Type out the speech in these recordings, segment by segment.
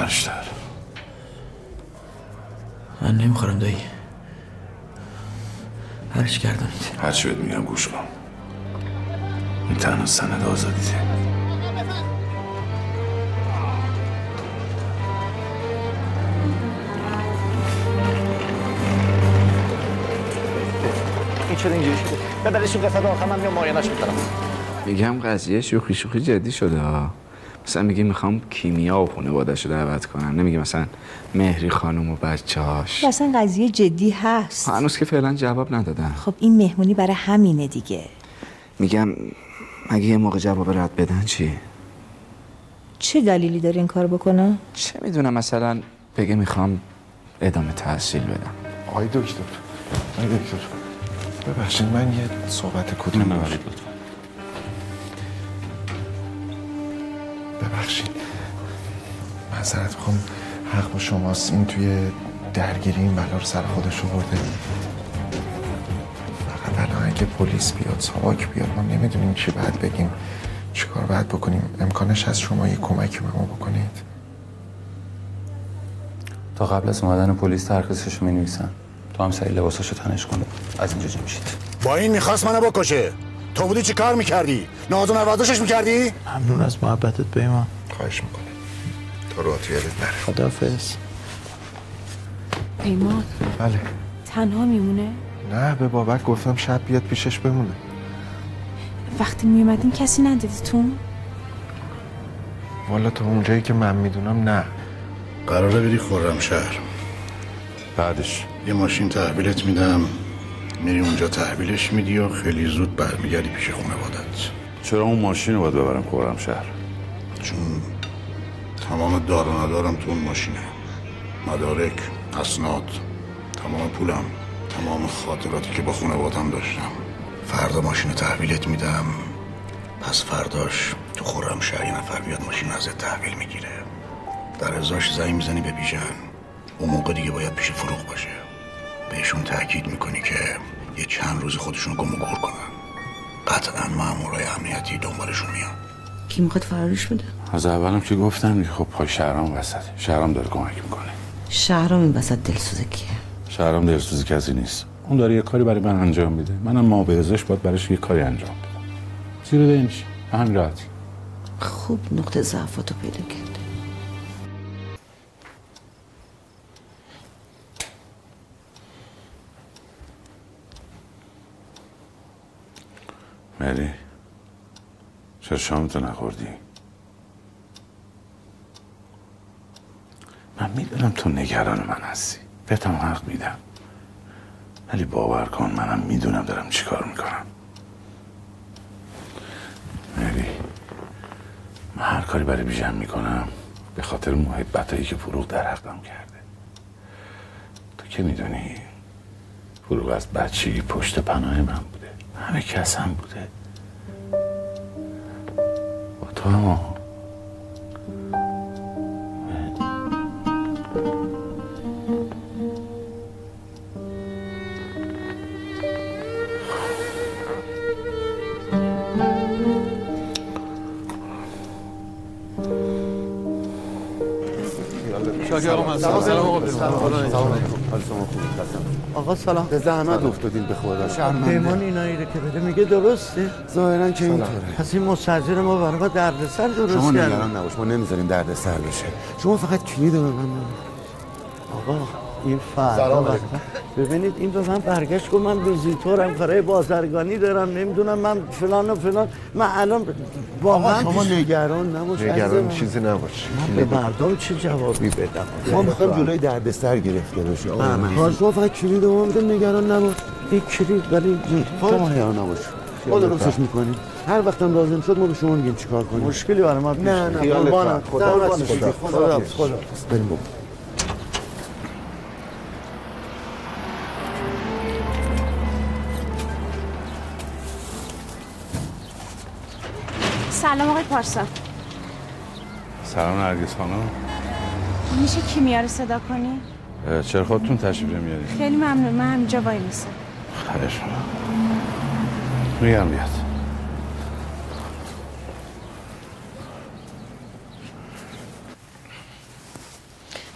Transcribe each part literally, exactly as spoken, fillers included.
بیشتر. من نمیخورم دایی. هرچی گردانید. هرچی بهت میگم گوش کن. این تنها سند آزادیته. این چرا اینجوری شده؟ ببرش این قسمت آخر من میام معاینه‌اش میکنم. میگم قضیه شوخی شوخی جدی شده ها. مثلا میگه میخوام کیمیا و خانواده‌شو دعوت کنم، نمیگه مثلا مهری خانم و بچه‌هاش. مثلا قضیه جدی هست. هنوز که فعلا جواب ندادن. خب این مهمونی برای همینه دیگه. میگم اگه یه موقع جواب رد بدن چی؟ چه دلیلی داره این کار بکنه؟ چه میدونم، مثلا بگه میخوام ادامه تحصیل بدم. آی دکتر، آی دکتر ببخشید من یه صحبت کوتاه نبرید ببخشید معذرت میخوام، حق با شماست. این توی درگیری این بلا رو سر خودش آورده. فقط الان اگه پلیس بیاد، ساواک بیاد، ما نمیدونیم چی باید بگیم، چی کار باید بکنیم. امکانش از شما یه کمکی به ما بکنید؟ تا قبل از اومدن پلیس ترخیصشو می‌نویسن. تو هم سری لباساشو تنش کن، از اینجا جا میشید. با این میخواست منو بکشه. تو بودی چی کار میکردی؟ ناز و نوازشش میکردی؟ ممنون از محبتت به من. خواهش میکنم. تا رو تو یادت نره. خداحافظ. پیمان. بله. تنها میمونه؟ نه به بابک گفتم شب بیاد پیشش بمونه. وقتی میومدین کسی ندیدتون؟ والا تا اونجایی که من میدونم نه. قراره بری خرمشهر. بعدش یه ماشین تحویلت میدم، میری اونجا تحویلش میدی و خیلی زود برمیگردی پیش خانوادت. چرا اون ماشین رو باید ببرم خرمشهر؟ چون تمام دار و ندارم تو اون ماشینه. مدارک، اسناد، تمام پولم، تمام خاطراتی که با خانوادم داشتم. فردا ماشین تحویلت میدم، پس فرداش تو خرمشهر یه نفر بیاد ماشین ازت تحویل میگیره. در ازاش زنگ میزنی به بیژن. اون موقع دیگه باید پیش فروغ باشه. بهشون تاکید میکنی که یه چند روز خودشون گم و گور کنن. قطعا مامورای امنیتی دنبالشون میان. کی میخواد فرارش بده؟ از اولم که گفتم خب پای شهرام وسطه. شهرام داره کمک میکنه. شهرام این وسط دلسوز کیه؟ شهرام دلسوز کسی نیست. اون داره یه کاری برای من انجام میده. منم ما به ازاش باید براش یه کاری انجام بدم. زیر دین میشه. همین راحتی. خوب نقطه ضعفاتو پیدا کرده. مری چرا شامتو نخوردی؟ من میدونم تو نگران من هستی، بهتم حق میدم، ولی باور کن منم میدونم دارم چی کار میکنم. مری من هر کاری برای بیژن میکنم به خاطر محبتایی که فروغ در حقم کرده. تو که میدونی فروغ از بچگی پشت پناه من بوده، همه کس هم بوده. با تو هم آقا سلام. به زحمت افتادین به خدا. پیمان اینایی رو که بده میگه درسته؟ ظاهرا که اینطوره. پس این مستاجر ما برای ما دردسر درست کرد. شما نگران نباش، ما نمیذاریم دردسر بشه. شما فقط کلید رو به من بده. آقا این فردا ببینید این به من برگشت گفت من ویزیتورم، کارهای بازرگانی دارم، نمیدونم من فلان و فلان. من الان واقعا شما نگران نباش. نگران چیزی نباش. من به مردم چه جوابی بدم؟ ما میخوایم جلوی دردسر گرفته بشه. آقا شما فقط کلید رو بده، نگران نباش. این کلید ولی شما نگران نباش. ما درستش میکنیم. هر وقتم لازم شد ما به شما میگیم چیکار کنیم. مشکلی برای ما پیش نه نه قربانم. خدا خدا خدا خدا. بریم. سلام آقای پارسا. سلام نرگس خانم. میشه کیمیا رو صدا کنی؟ چرا خودتون تشریف نمیارید؟ خیلی ممنون، من همینجا وای میسم. خواهش میگم بیاد.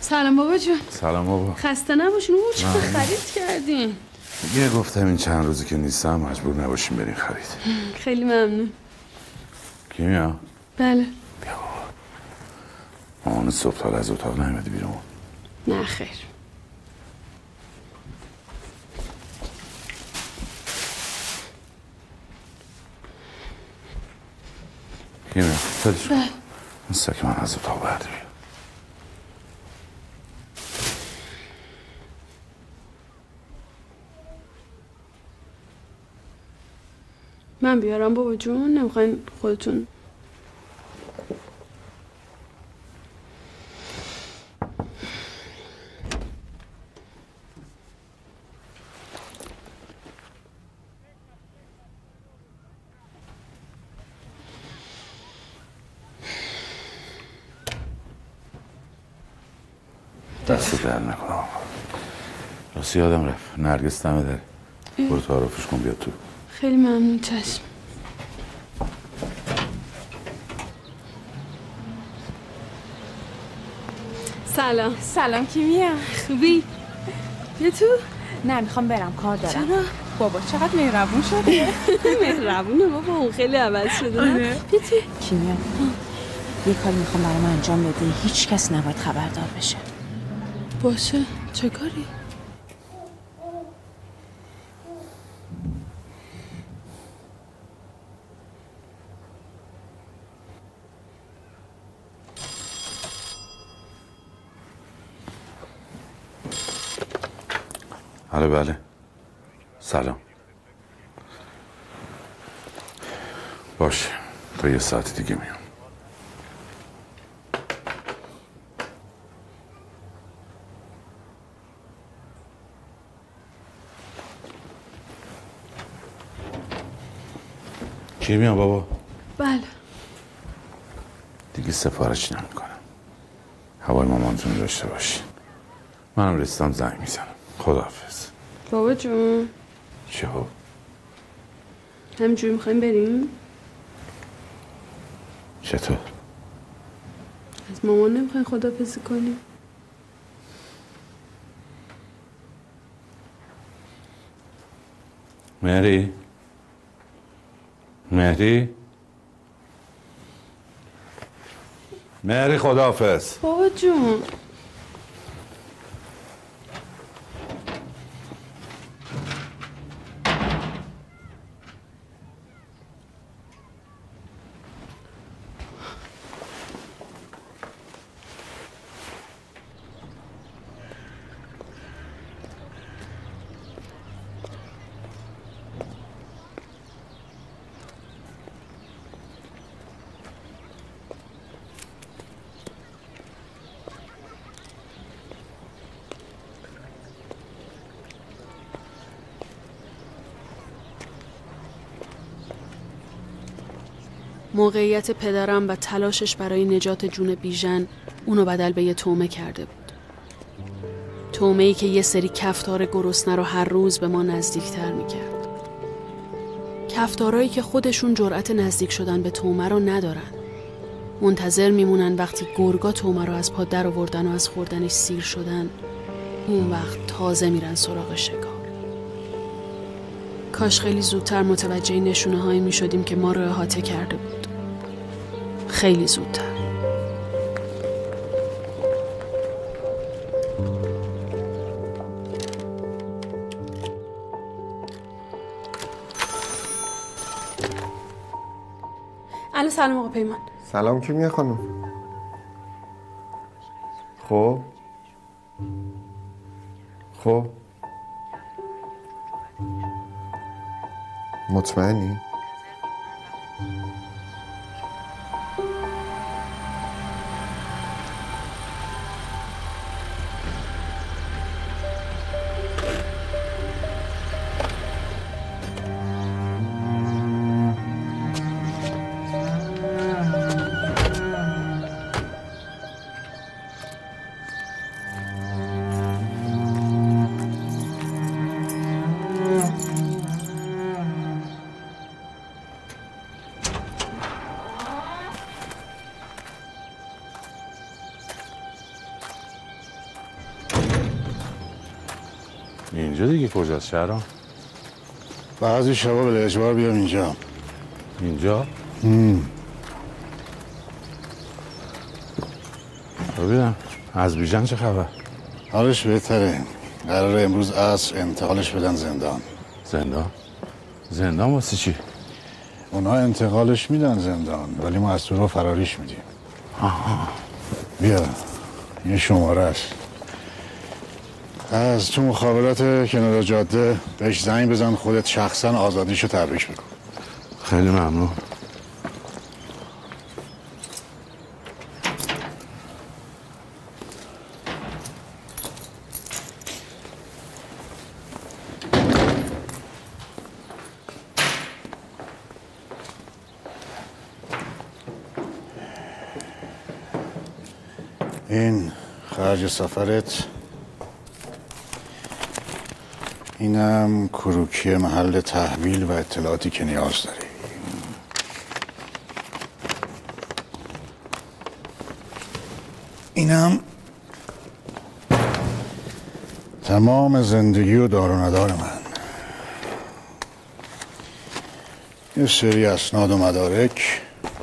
سلام بابا جون. سلام بابا. خسته نباشین. اوه چه خرید کردین؟ یه گفتم این چند روزی که نیستم مجبور نباشیم بریم خرید. خیلی ممنون. کیمیا؟ بله. بیا بابا. مامان صبح تا از اتاق نیومدی بیرون؟ نه خیر. کیمیا فلش کن. مثل که من از اتاق برده بیرون. من بیارم بابا جون؟ نمیخواین خودتون؟ دست در نکنم. راستی یادم رفت نرگس دمه داره. برو تعارفش کن بیاد تو. خیلی ممنون. چشم. سلام. سلام کیمیا. خوبی؟ بیا تو. نه میخوام برم کار دارم. چرا؟ بابا چقدر مهربون شده. مهربونه بابا، اون خیلی عوض شده. آره. بیا تو. کیمیا یه کاری میخوام برام انجام بده، هیچ کس نباید خبردار بشه. باشه. چه کاری؟ آره بله. سلام. باشه تا یه ساعت دیگه میام. کی میام بابا؟ بله. دیگه سفارش نمیکنم. هوای مامانتون داشته باشین. منم رسیدم زنگ میزنم. خداحافظ. بابا جون. چه ها؟ همینجوری میخوایم بریم؟ چطور؟ از مامان نمیخواین خداحافظی کنیم؟ مهری؟ مهری؟ مهری خداحافظ. بابا جون. موقعیت پدرم و تلاشش برای نجات جون بیژن اونو بدل به یه تومه کرده بود. تومه‌ای که یه سری کفتار گرسنه رو هر روز به ما نزدیکتر میکرد. کفتارایی که خودشون جرأت نزدیک شدن به تومه رو ندارن. منتظر میمونن وقتی گرگا تومه رو از پا در آوردن و از خوردنش سیر شدن، اون وقت تازه میرن سراغ شکار. کاش خیلی زودتر متوجه نشونه هایی می شدیم که ما رو احاطه کرده بود. خیلی زودتر. الو سلام آقا پیمان. سلام کیمیا خانم. خب خب مطمئنی؟ اینجا دیگه کجاست شهرام؟ بعضی شبا به اجبار بیام اینجا. اینجا؟ هم. ببینم از بیژن چه خبر؟ حالش بهتره. قراره امروز عصر انتقالش بدن زندان. زندان؟ زندان واسه چی؟ اونا انتقالش میدن زندان ولی ما از تو رو فراریش میدیم. آها. بیا یه شماره است. از تو مخابرات کنار جاده بهش زنگ بزن خودت شخصا آزادیشو تبریک بکن. خیلی ممنون. این خرج سفرت، اینم کروکی محل تحویل و اطلاعاتی که نیاز داری. اینم تمام زندگی و دار و ندار من. یه سری اسناد و مدارک،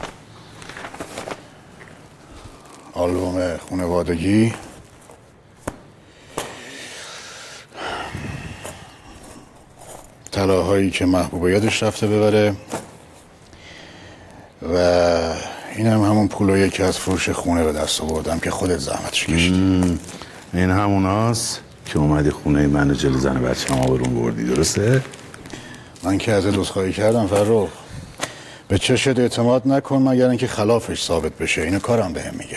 آلبوم خانوادگی، طلاهایی که محبوبه یادش رفته ببره و این هم همون پولایی که از فروش خونه به دست آوردم که خودت زحمتش کشیدی. این هموناست که اومدی خونه من جلوی زن بچه هم آبرون بردی، درسته؟ من که ازت عذرخواهی کردم فرخ. به چشت اعتماد نکن مگر اینکه خلافش ثابت بشه. اینو کارم بهم میگه.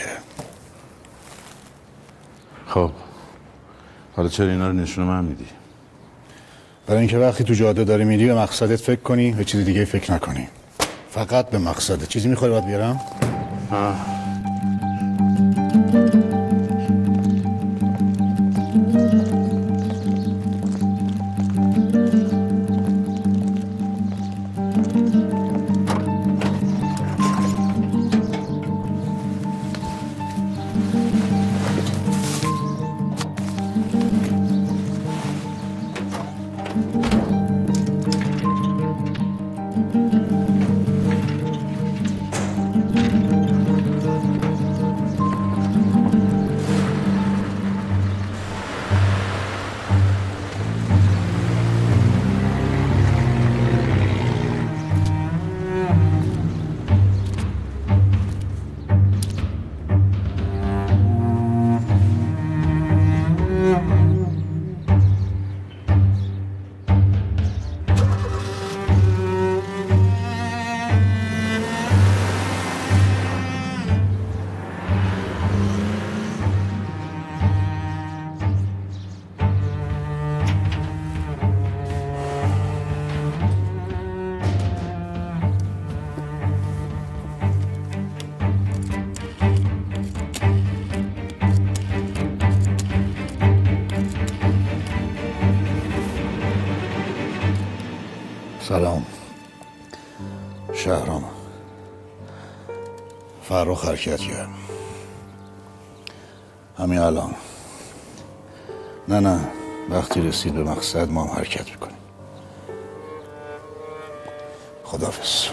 خب حالا چرا اینا رو نشون من میدی؟ برای اینکه وقتی تو جاده داری میری به مقصدت فکر کنی، به چیز دیگه فکر نکنی. فقط به مقصدت. چیزی میخوای باید بیارم؟ آه. سلام. شهرام. فرخ حرکت کرد. همین الان. نه نه وقتی رسید به مقصد ما هم حرکت میکنیم. خداحافظ.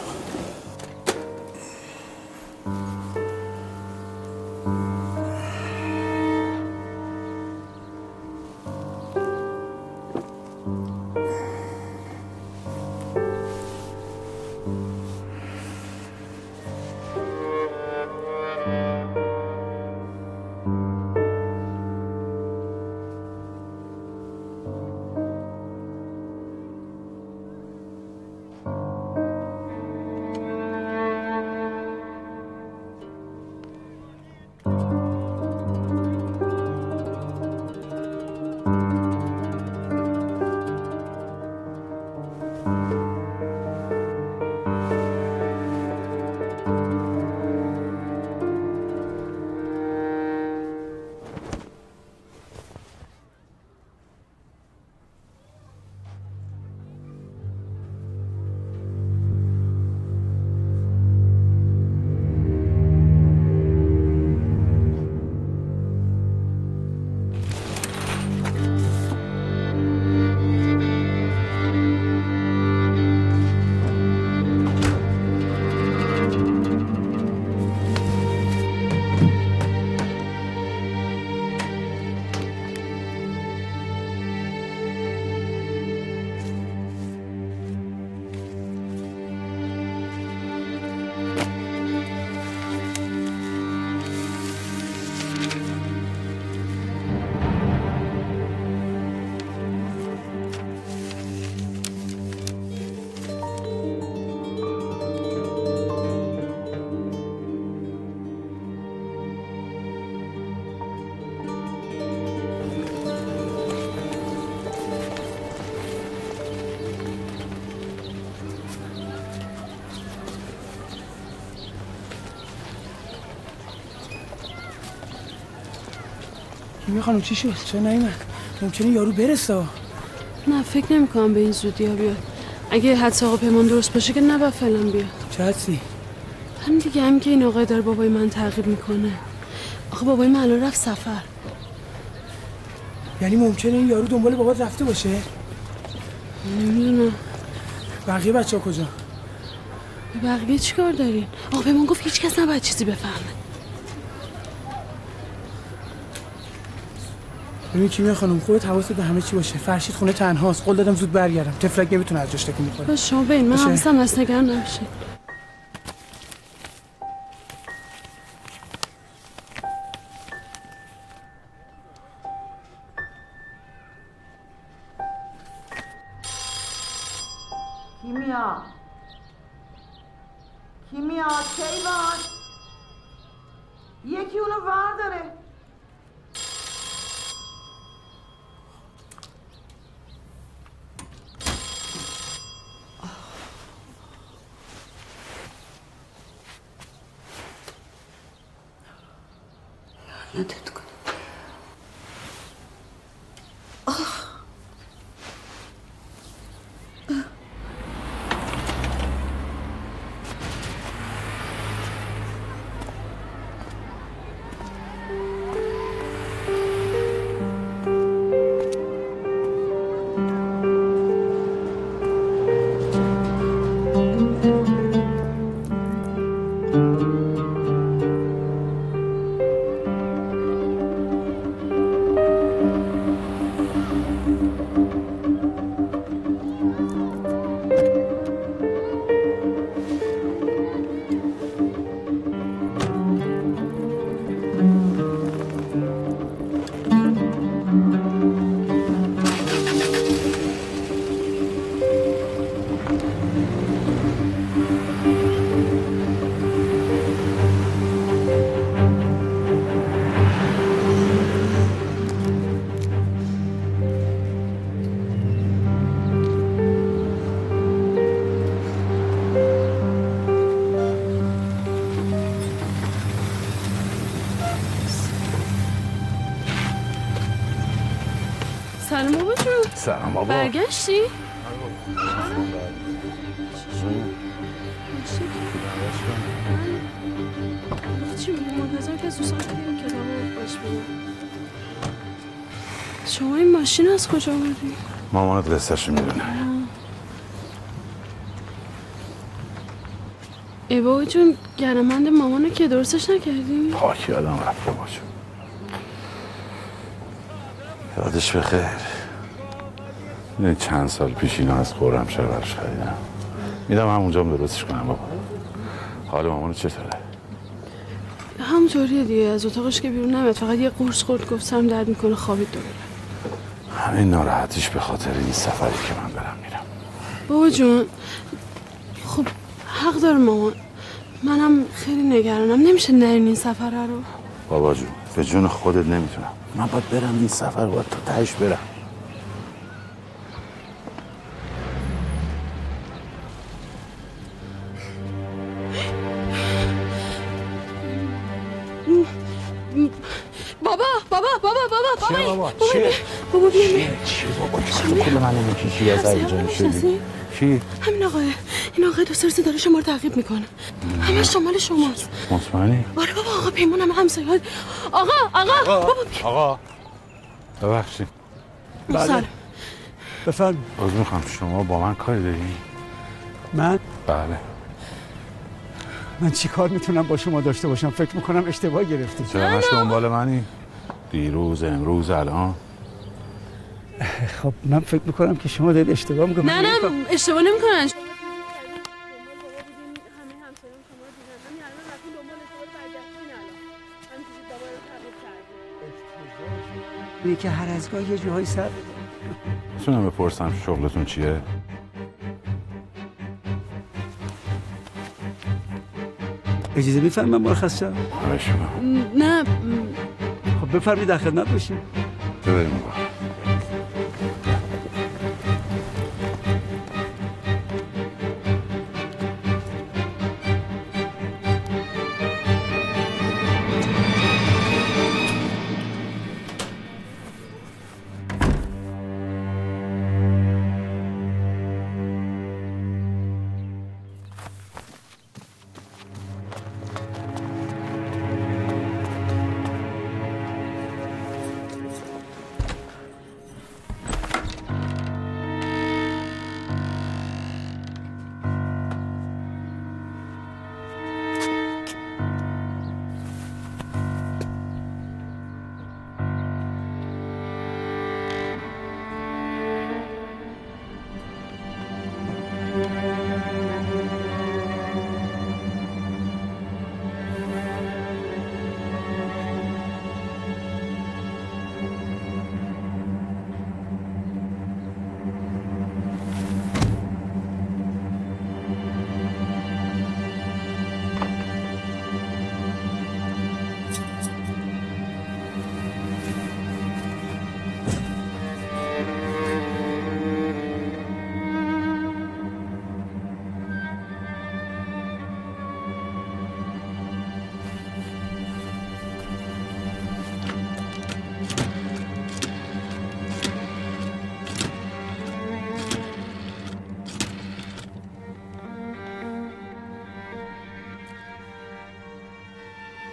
کیمیا خانم چی شد؟ چرا نیومد؟ ممکنه یارو برسه. نه فکر نمی کنم به این زودی ها بیاد. اگه حدس آقا پیمان درست باشه که نباید فعلا بیاد. چه حدسی؟ همین دیگه، همین که این آقای داره بابای من تعقیب میکنه. آخه بابای من الان رفت سفر. یعنی ممکنه این یارو دنبال بابات رفته باشه؟ نمیدونم. بقیه بچه ها کجا؟ به بقیه چی کار دارین؟ آقا پیمان گفت هیچ کس نباید چیزی بفهمه. ببین کیمیا خانم خودت حواست به همه چی باشه. فرشید خونه تنهاست. قول دادم زود برگردم. تفلک نمیتونه از جاش تکون بخوره. باشه شما ببین، من حواسم هست، نگران نباشید. کیمیا کیمیا کیوان یکی اونو ورداره. لعنتت کنم. سلام بابا جون. سلام بابا. برگشتی؟ چی منتظر که دوستان کنیم که دامو باش بیم. شما این ماشین از کجا آوردی؟ مامانت قصه‌ش میدونه. ای بابا جون، گرمند مامانو که درستش نکردی؟ پاک یادم رفت بابا جون. یادش بخیر. چند سال پیش اینا از خرمشهر براش خریدم. میدم همونجا درستش کنم بابا. حال مامانو چطوره؟ همونطوریه دیگه، از اتاقش که بیرون نمیاد، فقط یه قرص خورد گفت سرم درد میکنه خوابید دوباره. همین ناراحتیش به خاطر این سفری که من برم میرم. بابا جون خب حق داره مامان، منم خیلی نگرانم، نمیشه نرین این سفره رو. بابا جون به جون خودت نمیتونم، من باید برم این سفر، باید تا تهش برم. بابا بابا بابا بابا چیه بابا؟ بابا چیه؟ بابا بیا چیه بابا؟ چیه کل من نمیکی چی از اینجا شدی؟ چی؟ همین آقاه، این آقای دو سرسی داره شما رو تعقیب میکنه. همه شمال شماست. مطمئنی؟ آره بابا، آقا پیمان هم همسایه‌ها. آقا آقا بابا بیا. آقا ببخشید. بله بفرم. عذر میخوام، شما با من کاری داری؟ من؟ بله. من چی کار میتونم با شما داشته باشم؟ فکر میکنم اشتباه گرفتی. چرا همش دنبال منی؟ دیروز امروز الان. خب من فکر میکنم که شما دارید اشتباه میکنید. نه نه اشتباه نمیکنن. میگه که هر از گاه یه جاهای سر میتونم بپرسم شغلتون چیه؟ اجازه میفرمم مرخص شم؟ نه خب بفرمید در خدمت باشیم. ببریم بابا.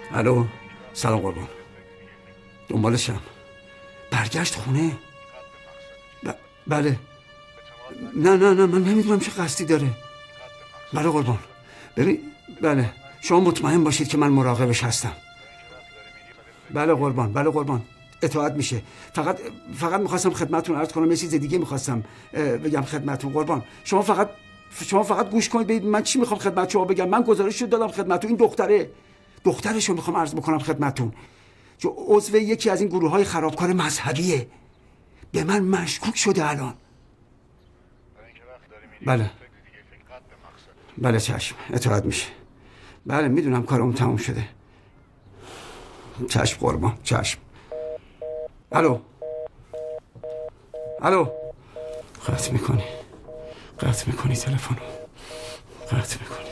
الو سلام قربان، دنبالشم. برگشت خونه؟ ب... بله. نه نه نه من نمیدونم چه قصدی داره. بله قربان. ببین بله شما مطمئن باشید که من مراقبش هستم. بله قربان بله قربان اطاعت میشه. فقط فقط میخواستم خدمتتون عرض کنم، یه چیز دیگه میخواستم بگم خدمتتون قربان. شما فقط شما فقط گوش کنید ببینید من چی میخوام خدمت شما بگم. من گزارش رو دادم خدمتتون. این دختره دخترش رو میخوام عرض بکنم خدمتتون، جو عضو یکی از این گروه های خرابکار مذهبیه. به من مشکوک شده الان. بله بله چشم اطاعت میشه. بله میدونم کارم تموم شده. چشم قربان چشم. الو الو قطع میکنی قطع میکنی تلفنو قطع میکنی.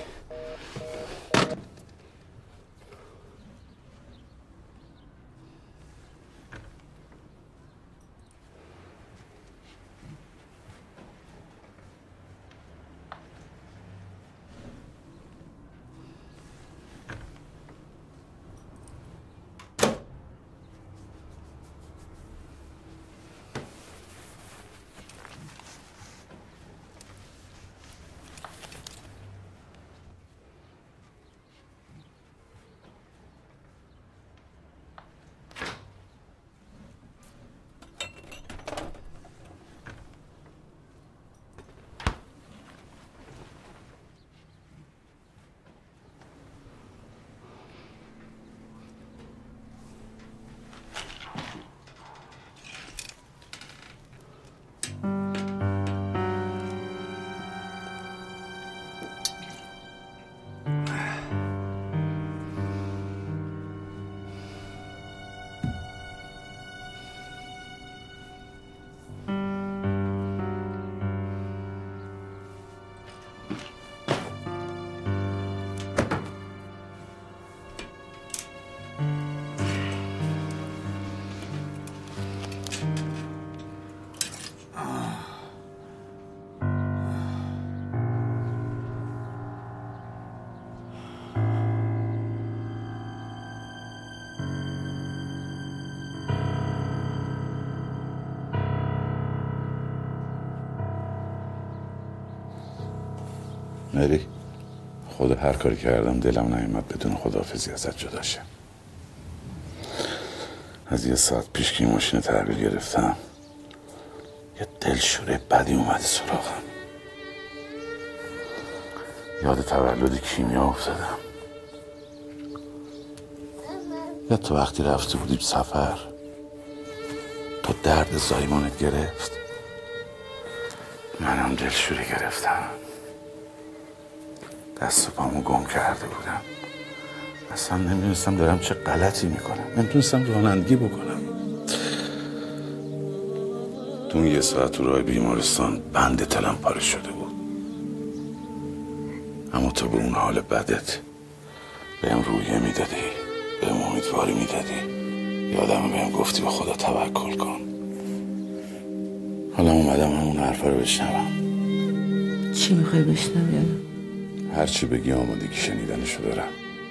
مری خدا هر کاری کردم دلم نیامد بدون خداحافظی ازت جدا شه. از یه ساعت پیش که این ماشین تحویل گرفتم یه دلشوره بدی اومده سراغم. یاد تولد کیمیا افتادم. یا تو وقتی رفته بودیم سفر تو درد زایمانت گرفت، منم دلشوره گرفتم. دست و پامو گم کرده بودم. اصلا نمیدونستم دارم چه غلطی میکنم. نمیدونستم رانندگی بکنم. تو اون یه ساعت تو راه بیمارستان بند تلم پاره شده بود. اما تو به اون حال بدت بهم روحیه میدادی، بهم امیدواری میدادی، یادم بهم گفتی به خدا توکل کن. حالا اومدم همون حرفا رو بشنوم. چی میخوای بشنوی؟ هر چی بگی آمادگی شنیدنشو دارم.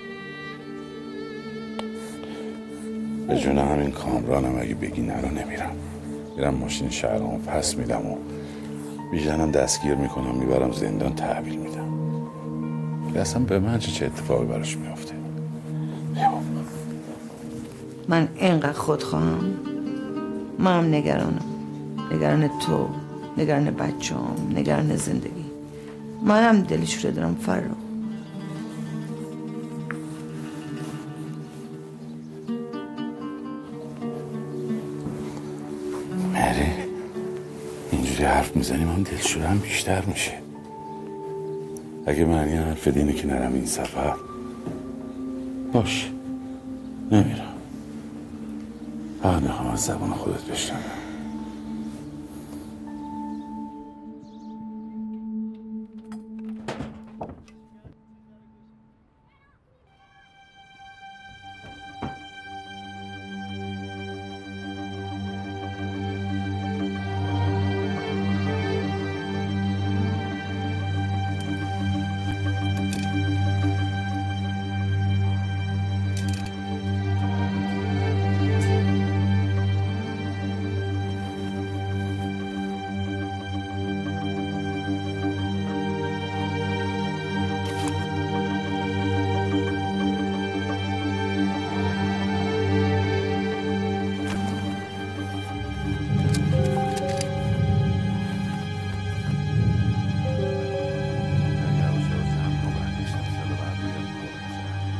به جون همین کامرانم اگه بگی نرو نمیرم. میرم ماشین شهرامو پس میدم و بیژنم دستگیر میکنم میبرم زندان تحویل میدم. اصلا به من چه چه اتفاقی براش میافته؟ من اینقدر خودخواهم. منم نگرانم. نگران تو، نگران بچه‌ام، نگران زندگی. منم دلشوره دارم فرخ. مری اینجوری حرف میزنیم هم دلشوره هم بیشتر میشه. اگه معنی حرف دینه که نرم این سفر باش نمیرم. فقط میخوام از زبان خودت بشنوم.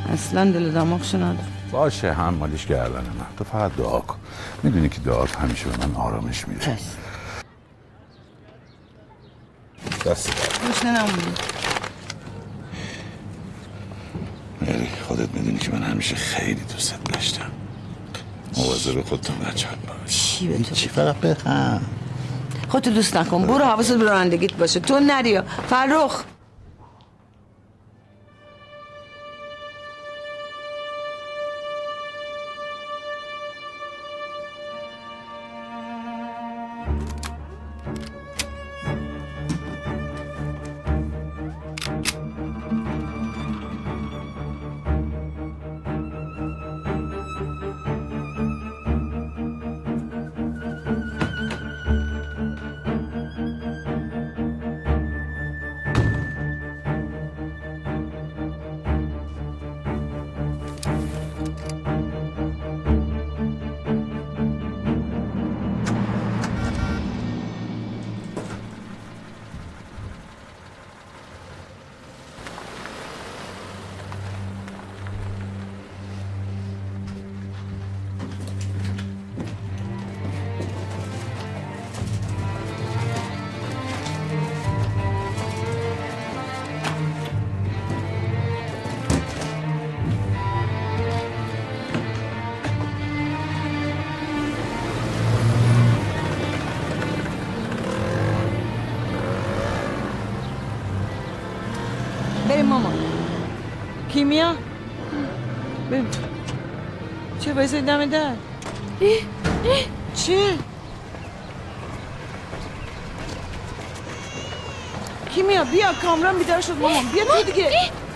اصلا دل دماغشو نداره. باشه هم مالیش گردن من. تو فقط دعا کن. میدونی که دعات همیشه به من آرامش میده. چشم. دست گوشنه نمونی. مری خودت میدونی که من همیشه خیلی دوست داشتم. مواظب خودتون بچه‌ها باش. چی به تو؟ چی فقط بخم. خودتو دوست نکن. برو حواست به رانندگیت باشه. تو نریا. فرخ. بریم ماما. کیمیا بریم. چه بایستی دم در؟ چه؟ کیمیا بیا کامران بیدار شد مامان. بیا تو دیگه.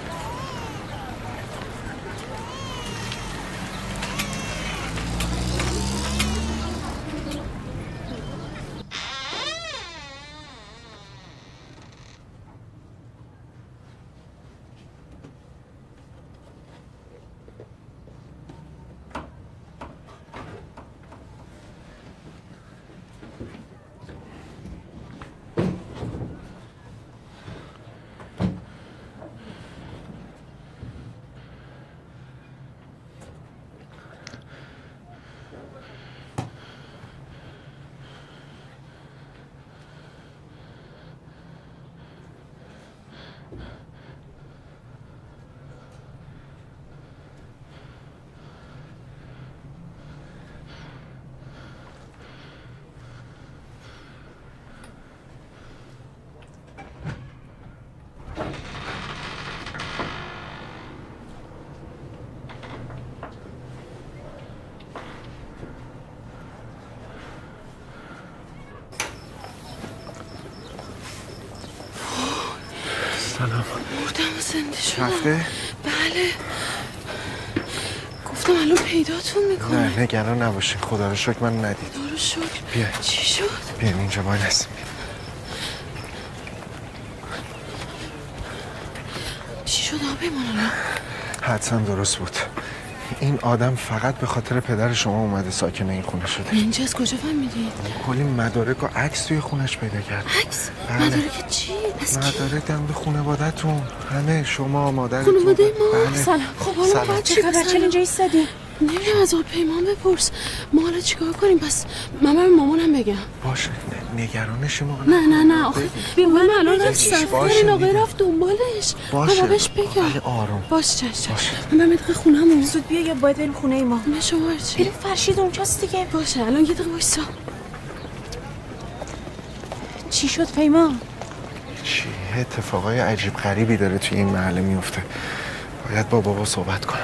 سلام. بردم و زنده شدم. رفته؟ بله. گفتم الان پیداتون میکنم. نه نگران نباشین. خدا رو شکر من ندید. خدا رو شکر. بیا. چی شد؟ بیا اینجا وای نسیم. چی شد آبیمان الان؟ حدسم درست بود. این آدم فقط به خاطر پدر شما اومده ساکن این خونه شده. اینجا از کجا فهمیدید؟ کلی مدارک و عکس توی خونش پیدا کرد. عکس؟ بله. مدارک چی؟ از کی؟ مدارک دم به خانواده‌تون. همه شما مادرتون. خانواده ما؟ بله. سلام. خب حالا باید چه خبر؟ چرا اینجا ایستادی؟ نمیدونم از پیمان بپرس. ما حالا چیکار کنیم؟ پس من برم مامانم بگم. باشه نگرانش ما. نه نه نه آخه من الان رفت باشه، سفر این آقای رفت دنبالش. باشه. بابا بهش بگم. ولی آروم. باشه چشم. من برم یه دقیقه خونه‌مو. زود بیا یا باید بریم خونه ما. خونه شما چی؟ بریم فرشید اونجاست دیگه. باشه الان یه دقیقه وایسا. چی شد پیمان؟ چی اتفاقای عجیب غریبی داره توی این محله میفته. باید با بابا صحبت کنم.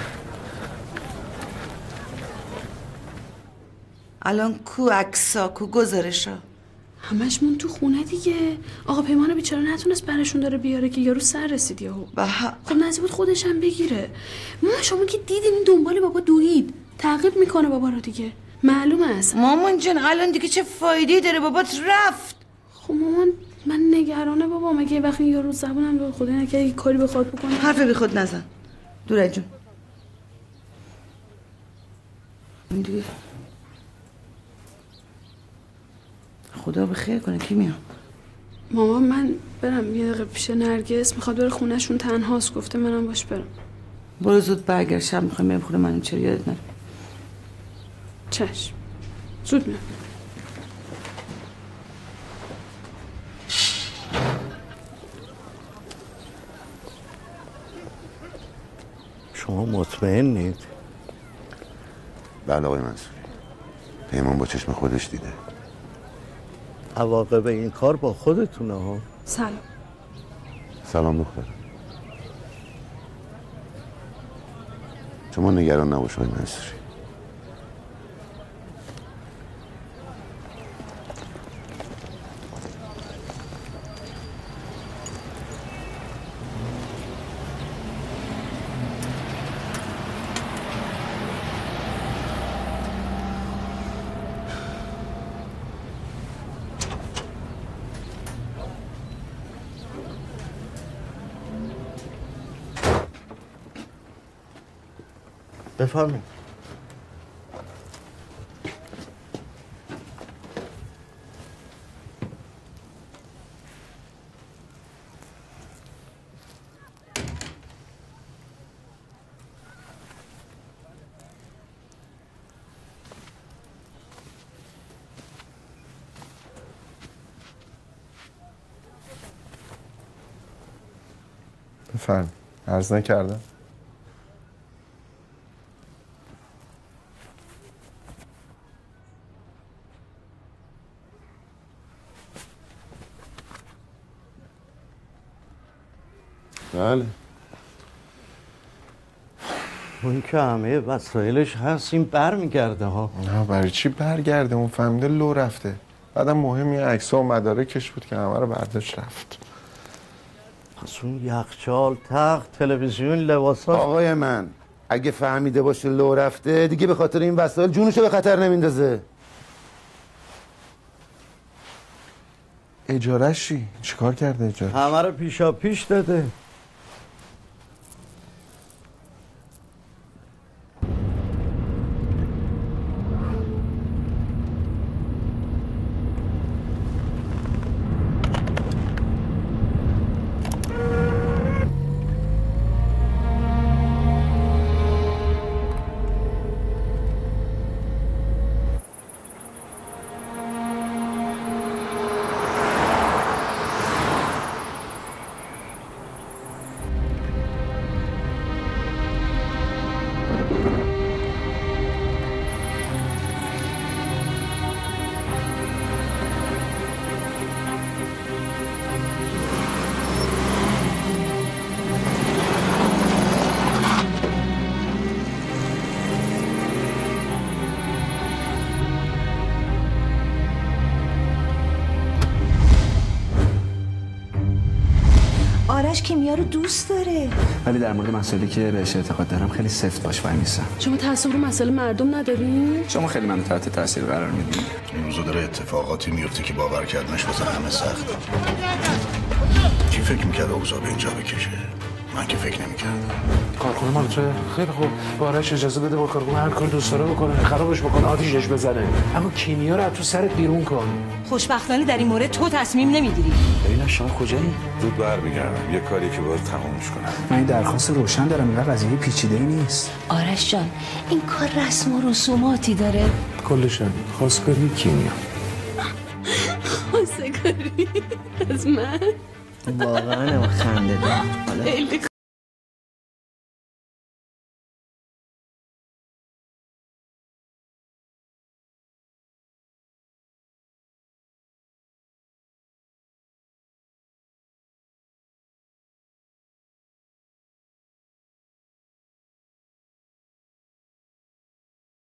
الان کو عکسا کو گزارشا؟ همش مون تو خونه دیگه. آقا پیمان بیچاره نتونست برشون داره بیاره که یارو سر رسید یهو. خب نزدیک بود خودش هم بگیره. ما شما که دیدین این دنبال بابا دوید. تعقیب میکنه بابا رو دیگه. معلومه اصلا. مامان جان الان دیگه چه فایده داره بابات رفت. خب مامان من نگرانه بابا. مگه یه وقتی یارو زبونم به خدا نکرد یه کاری بخواد بکنه. حرف بی خود نزن. دوره جون. این دیگه خدا به خیر کنه. کی میاد؟ مامان من برم یه دقیقه پیش نرگس. میخواد بره خونهشون تنهاست. گفته منم باش برم. برو زود برگرد، شب میخوایم بریم خونه من، چرا یادت نره. چشم، زود میام. شما مطمئنید؟ بله آقای منصوری، پیمان با چشم خودش دیده. عواقب این کار با خودتونه ها. سلام. سلام دختر. شما نگران نباش آقای منصوری. بفرمایید. بفرمایید. عرض نکردم. بله. اون که همه وسایلش هست، این بر میگرده ها. نه برای چی برگرده؟ اون فهمیده لو رفته. بعدم مهم یه عکس‌ها و مدارکش بود که همه رو برداشت رفت. پس اون یخچال، تخت، تلویزیون، لباسا. آقای من اگه فهمیده باشه لو رفته دیگه به خاطر این وسایل جونشو به خطر نمیندازه. اجاره‌ش چی؟ چیکار کرده اجاره؟ همه رو پیشا پیش داده. آرش کیمیا رو دوست داره، ولی در مورد مسائلی که بهش اعتقاد دارم خیلی سفت باش وای میسم. شما تعصب رو مسئله مردم ندارین؟ شما خیلی منو تحت تاثیر قرار میدین. این روزا داره اتفاقاتی میفته که باور کردنش واسه همه سخته. کی فکر میکرد اوضاع به اینجا بکشه؟ من که فکر نمیکردم. کارخونه مال توه؟ خیلی خوب. بارش اجازه بده با کارخونه هر کار دوست داره بکنه، خرابش بکنه، آتیشش بزنه، اما کیمیا رو از تو سرت بیرون کن. خوشبختانه در این مورد تو تصمیم نمیگیری. ببین شما کجایی؟ زود برمیگردم، یه کاری که باید تمومش کنم. من این درخواست روشن دارم، اینقدر قضیه پیچیده‌ای نیست. آرش جان این کار رسم و رسوماتی داره. کلشم خواستگاری کیمیا. خواستگاری از من؟ واقعا خنده دارم. خیلی